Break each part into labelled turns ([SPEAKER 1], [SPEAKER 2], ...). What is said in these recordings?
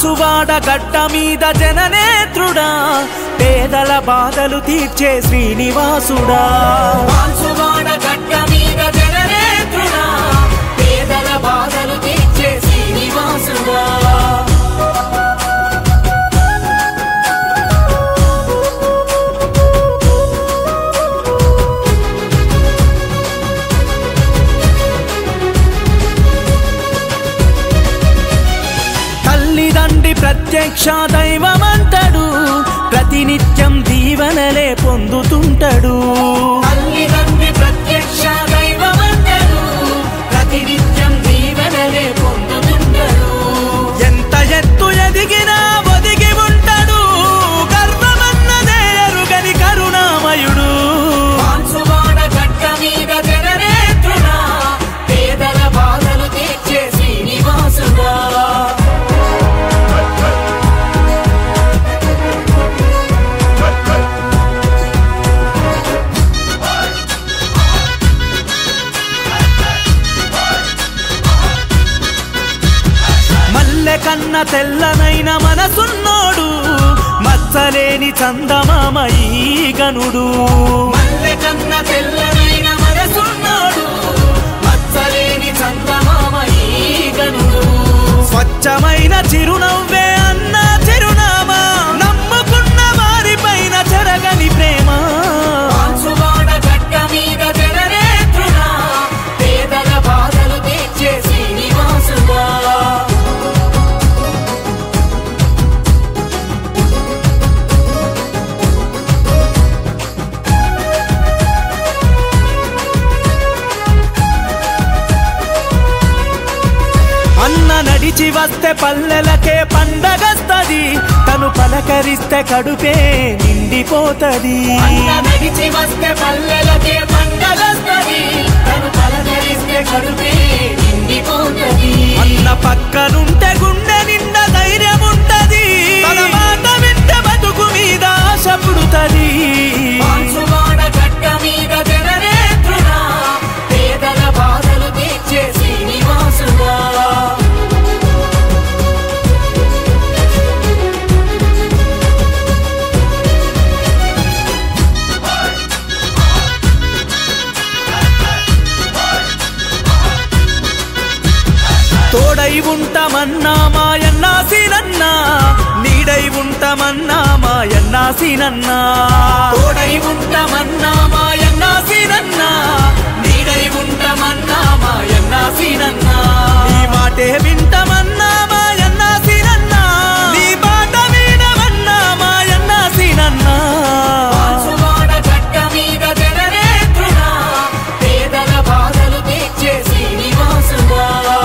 [SPEAKER 1] బాన్సువాడ గడ్డ మీద జననేత్రుడా పేదల బాధలు తీర్చే శ్రీనివాసుడా బాన్సువాడ గడ్డ మీద జననేత్రుడా పేదల బాధలు తీర్చే శ్రీనివాసుడా ప్రత్యక్ష దైవమంతడు ప్రతినిత్యం దీవెనలే పొందుతుంటాడు తల్లిదండ్రి ప్రత్యక్ష దైవమంతడు ప్రతినిత్యం దీవెనలే పొందుతుంటాడు ఎంత ఎత్తు ఎదిగినా ఒదిగి ఉంటాడు గర్వమన్నదే ఎరుగని కరుణామయుడు బాన్సువాడ గడ్డ మీద జననేత్రుడా పేదల బాధలు తీర్చే శ్రీనివాసుడా కన్న తెల్లనైన మనసున్నోడు మచ్చలేని చందమామయీ గనుడు మల్లె కన్న తెల్లనైన మనసున్నోడు మచ్చలేని చందమామయీ గనుడు స్వచ్ఛమైన చిరునవ్వే అన్న చిరునామా నమ్ముకున్న వారిపైన చెరగని ప్రేమ బాన్సువాడ గడ్డ మీద జననేత్రుడా పేదల బాధలు తీర్చే శ్రీనివాసుడా నడిచి వస్తే పల్లెలకే పండగస్తది తను పలకరిస్తే కడుపే నిండిపోతది నడిచి వస్తే పల్లెలకే పండగస్తది తను పలకరిస్తే కడుపే నిండిపోతది అన్న పక్కనుంటే గుండె నిండా ధైర్యం ఉంటది తన మాట వింటే బతుకు మీద ఆశ పుడుతది బాన్సువాడ గడ్డ మీద జననేత్రుడా పేదల బాధలు తీర్చే శ్రీనివాసుడా తోడై ఉంటామన్నా మాయన్నా సీనన్నా నీడై ఉంటామన్నా మాయన్నా సీనన్నా తోడై ఉంటామన్నా మాయన్నా సీనన్నా నీడై ఉంటామన్నా మాయన్నా సీనన్నా నీ మాటే వింటామన్నా మాయన్నా సీనన్నా నీ బాట వినమన్నా మాయన్నా సీనన్నా బాన్సువాడ గడ్డ మీద జననేత్రుడా పేదల బాధలు తీర్చే శ్రీనివాసుడా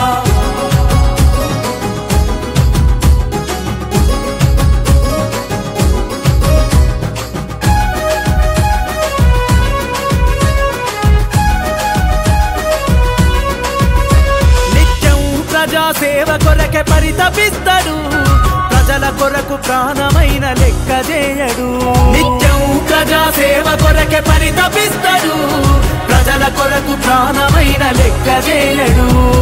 [SPEAKER 1] సేవ కొరకే పరితపిస్తాడు ప్రజల కొరకు ప్రాణమైన లెక్క చేయడు నిత్యం ప్రజా సేవ కొరకే పరితపిస్తాడు ప్రజల కొరకు ప్రాణమైన లెక్క చేయడు